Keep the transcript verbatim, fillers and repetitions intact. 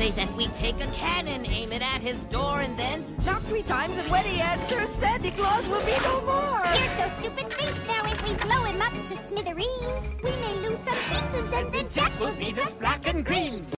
say that we take a cannon, aim it at his door, and then... Knock three times, and when he answers, Santa Claus will be no more! You're so stupid, think now if we blow him up to smithereens, we may lose some pieces, and then Jack will be just black and green!